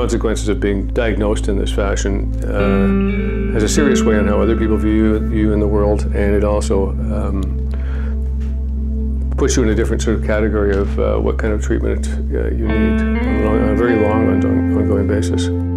consequences of being diagnosed in this fashion has a serious way on how other people view you in the world, and it also puts you in a different sort of category of what kind of treatment you need on a very long, ongoing basis.